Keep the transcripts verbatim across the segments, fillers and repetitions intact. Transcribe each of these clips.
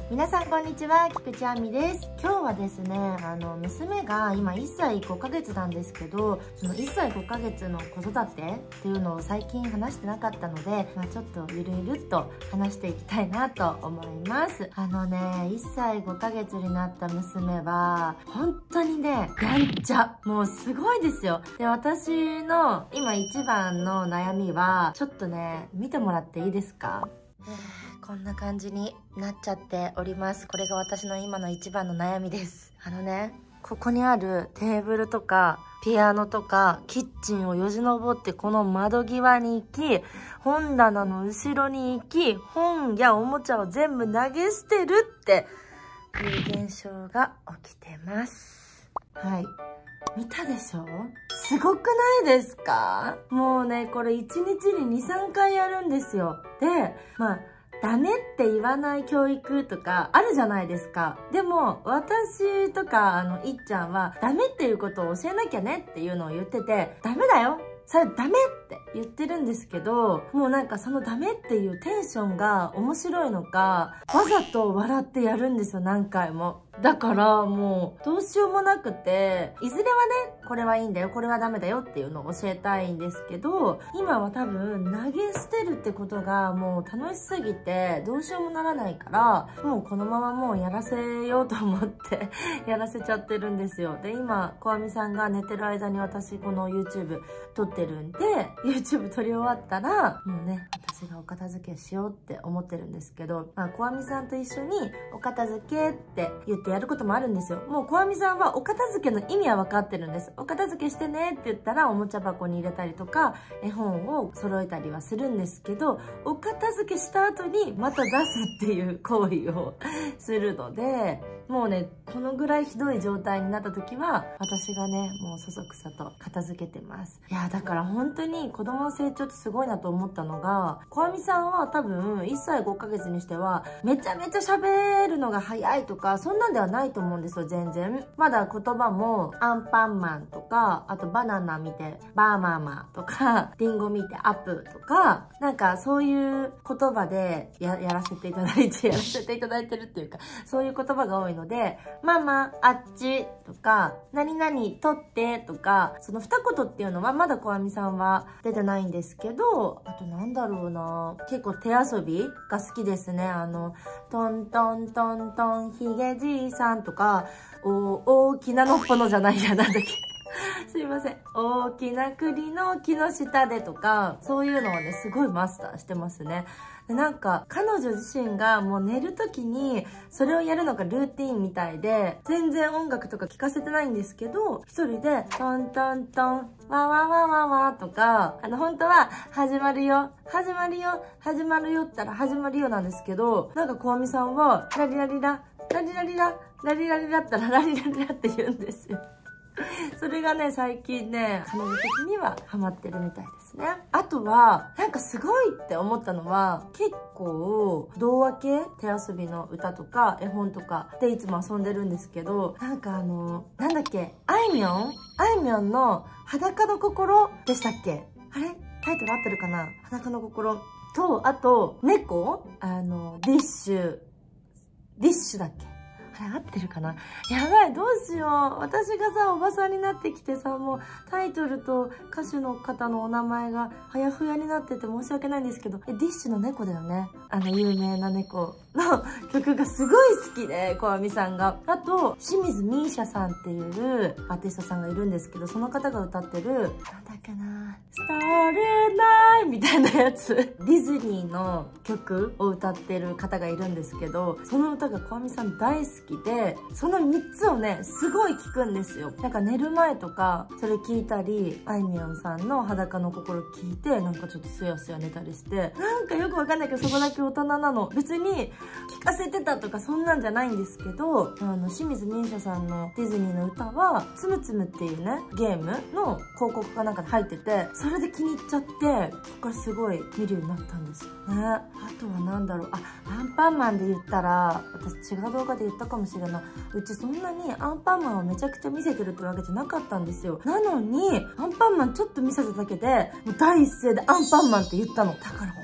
皆さんこんにちは、菊池亜美です。今日はですね、あの娘が今いっさいごかげつなんですけど、そのいっさいごかげつの子育てっていうのを最近話してなかったので、まあ、ちょっとゆるゆるっと話していきたいなと思います。あのね、いっさいごかげつになった娘は本当にね、やんちゃ、もうすごいですよ。で、私の今一番の悩みはちょっとね、見てもらっていいですか？こんな感じになっちゃっております。これが私の今の一番の悩みです。あのね、ここにあるテーブルとかピアノとかキッチンをよじ登ってこの窓際に行き、本棚の後ろに行き、本やおもちゃを全部投げ捨てるっていう現象が起きてます。はい。見たでしょ？すごくないですか？もうね、これいちにちにに、さんかいやるんですよ。で、まあ、ダメって言わない教育とかあるじゃないですか。でも、私とか、あの、いっちゃんは、ダメっていうことを教えなきゃねっていうのを言ってて、ダメだよ！それダメって言ってるんですけど、もうなんかそのダメっていうテンションが面白いのか、わざと笑ってやるんですよ、何回も。だからもうどうしようもなくて、いずれはね、これはいいんだよ、これはダメだよっていうのを教えたいんですけど、今は多分投げ捨てるってことがもう楽しすぎてどうしようもならないから、もうこのままもうやらせようと思ってやらせちゃってるんですよ。で、今、こあみさんが寝てる間に私この YouTube 撮ってるんで、YouTube 撮り終わったら、もうね、私がお片付けしようって思ってるんですけど、まあ、こあみさんと一緒にお片付けって言ってやることもあるんですよ。もうこあみさんはお片付けの意味は分かってるんです。お片付けしてねって言ったらおもちゃ箱に入れたりとか、絵本を揃えたりはするんですけど、お片付けした後にまた出すっていう行為をするので、もうね、このぐらいひどい状態になった時は、私がね、もうそそくさと片付けてます。いや、だから本当に子供の成長ってすごいなと思ったのが、こあみさんは多分いっさいごかげつにしては、めちゃめちゃ喋るのが早いとか、そんなんではないと思うんですよ、全然。まだ言葉も、アンパンマンとか、あとバナナ見て、バーマーマーとか、リンゴ見て、アップとか、なんかそういう言葉でや、やらせていただいて、やらせていただいてるっていうか、そういう言葉が多いので、ママ、あっちとか、何々取ってとか、その二言っていうのはまだこあみさんは出てないんですけど、あとなんだろうな、結構手遊びが好きですね。あの、トントントントンひげじいさんとか、お、大きなのっぽのじゃないや、なんだっけ。すいません。大きな栗の木の下でとか、そういうのをね、すごいマスターしてますね。で、なんか、彼女自身がもう寝るときに、それをやるのがルーティンみたいで、全然音楽とか聴かせてないんですけど、一人で、トントントン、わわわわわとか、あの、本当は、始まるよ、始まるよ、始まるよって言ったら始まるよなんですけど、なんかこあみさんは、ラリラリラ、ラリラリラ、ラリラリラったらラリラリラって言うんですよ。それがね、最近ね、彼女的にはハマってるみたいですね。あとは、なんかすごいって思ったのは、結構、童話系手遊びの歌とか、絵本とかでいつも遊んでるんですけど、なんかあの、なんだっけ、あいみょんあいみょんの裸の心でしたっけ？あれタイトル合ってるかな？裸の心と、あと、猫あの、ディッシュ、ディッシュだっけ？あれ合ってるかな？やばい、どうしよう。私がさ、おばさんになってきてさ、もうタイトルと歌手の方のお名前がはやふやになってて申し訳ないんですけど、え、ディッシュの猫だよね。あの、有名な猫の曲がすごい好きで、こあみさんが。あと、清水美依紗さんっていうアーティストさんがいるんですけど、その方が歌ってる、なんだっけな、スターレナイみたいなやつ。ディズニーの曲を歌ってる方がいるんですけど、その歌がこあみさん大好きで、そのみっつをね、すごい聞くんですよ。なんか寝る前とか、それ聞いたり、あいみょんさんの裸の心聞いて、なんかちょっとすやすや寝たりして、なんかよくわかんないけど、そこだけ大人なの。別に、聞かせてたとかそんなんじゃないんですけど、あの、清水美依紗さんのディズニーの歌は、つむつむっていうね、ゲームの広告かなんかで入ってて、それで気に入っちゃって、そこからすごい見るようになったんですよね。あとはなんだろう、あ、アンパンマンで言ったら、私違う動画で言ったかもしれない。うちそんなにアンパンマンをめちゃくちゃ見せてるってわけじゃなかったんですよ。なのに、アンパンマンちょっと見せただけで、もう第一声でアンパンマンって言ったの。だから本当にアン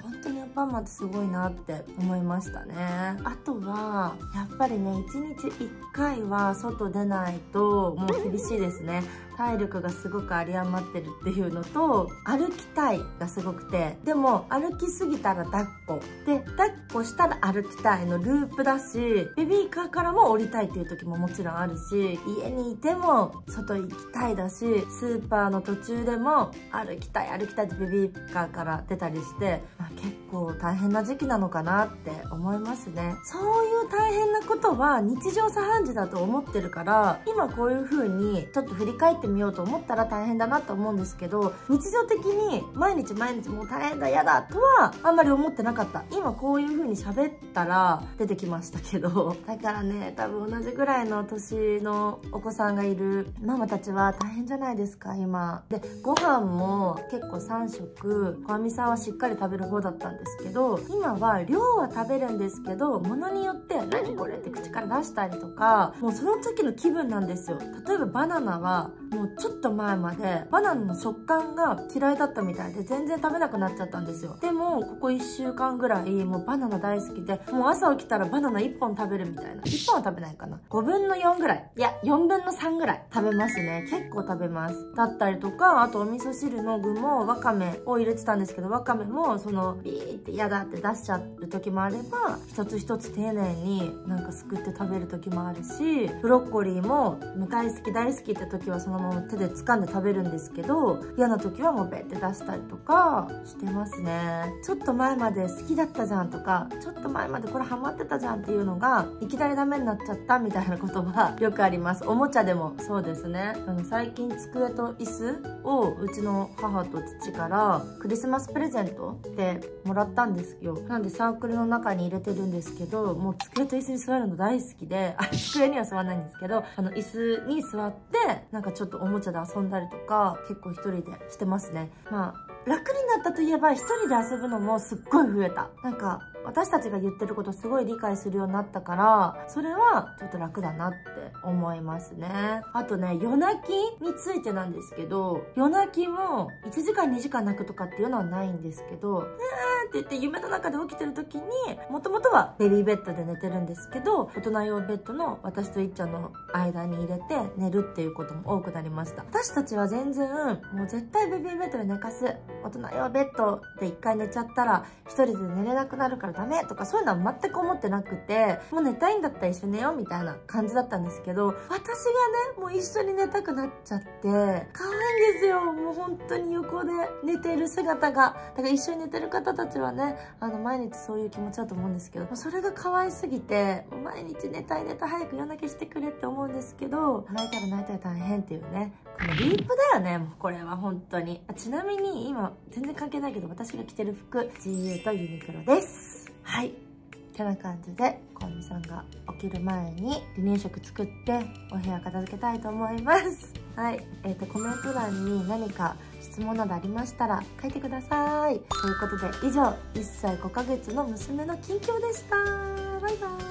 パンマンってすごいなって思いましたね。あとはやっぱりね、いちにちいっかいは外出ないともう厳しいですね。体力がすごく有り余ってるっていうのと、歩きたいがすごくて、でも歩きすぎたら抱っこで、抱っこしたら歩きたいのループだし、ベビーカーからも降りたいっていう時ももちろんあるし、家にいても外行きたいだし、スーパーの途中でも歩きたい歩きたいってベビーカーから出たりして、まあ、結構大変な時期なのかなって思いますね。そういう大変なことは日常茶飯事だと思ってるから、今こういう風にちょっと振り返ってみようと思ったら大変だなと思うんですけど、日常的に毎日毎日もう大変だ嫌だとはあんまり思ってなかった。今こういう風に喋ったら出てきましたけど、だからね、多分同じぐらいの年のお子さんがいるママたちは大変じゃないですか今で。ご飯も結構さん食、こあみさんはしっかり食べる方だったんですけど、今は量は食べるんですけど、ものによって何これって口から出したりとか、もうその時の気分なんですよ。例えばバナナはもうちょっと前までバナナの食感が嫌いだったみたいで全然食べなくなっちゃったんですよ。でもここいっしゅうかんぐらいもうバナナ大好きで、もう朝起きたらバナナいっぽん食べるみたいな。いっぽんは食べないかな、ごぶんのよんぐらい、いやよんぶんのさんぐらい食べますね。結構食べます。だったりとか、あとお味噌汁の具もわかめを入れてたんですけど、わかめもそのビーって嫌だって出しちゃう時もあれば、一つ一つ丁寧になんかすくって食べる時もあるし、ブロッコリーも大好き大好きって時はそのまま手で掴んで食べるんですけど、嫌な時はもうベッて出したりとかしてますね。ちょっと前まで好きだったじゃんとか、ちょっと前までこれハマってたじゃんっていうのがいきなりダメになっちゃったみたいなことはよくあります。おもちゃでもそうですね。あの最近机と椅子をうちの母と父からクリスマスプレゼントでもらったんですよ。なんでサークルの中に入れてるんですけど、もう机と椅子に座るの大好きで、あ、机には座らないんですけど、あの椅子に座ってなんかちょっとおもちゃで遊んだりとか結構一人でしてますね。まあ楽になったといえば一人で遊ぶのもすっごい増えた。なんか私たちが言ってることすごい理解するようになったから、それはちょっと楽だなって思いますね。あとね、夜泣きについてなんですけど、夜泣きもいちじかんにじかん泣くとかっていうのはないんですけど、うーんって言って夢の中で起きてる時に、もともとはベビーベッドで寝てるんですけど、大人用ベッドの私といっちゃんの間に入れて寝るっていうことも多くなりました。私たちは全然もう絶対ベビーベッドで寝かす、大人用ベッドで一回寝ちゃったら一人で寝れなくなるからダメとか、そういうのは全く思ってなくて、もう寝たいんだったら一緒に寝ようみたいな感じだったんですけど、私がねもう一緒に寝たくなっちゃって可愛いんですよ。もう本当に横で寝てる姿が、だから一緒に寝てる方たちはね、あの毎日そういう気持ちだと思うんですけど、もうそれが可愛すぎて、もう毎日寝たい寝たい早く夜泣きしてくれって思うんですけど、泣いたら泣いたら大変っていうね、このループだよね。もうこれは本当に。ちなみに今全然関係ないけど、私が着てる服 ジーユー とユニクロです。はい、てな感じでこあみさんが起きる前に離乳食作ってお部屋片付けたいと思います。はい、えっとコメント欄に何か質問などありましたら書いてください。ということで以上いっさいごかげつの娘の近況でした。バイバーイ。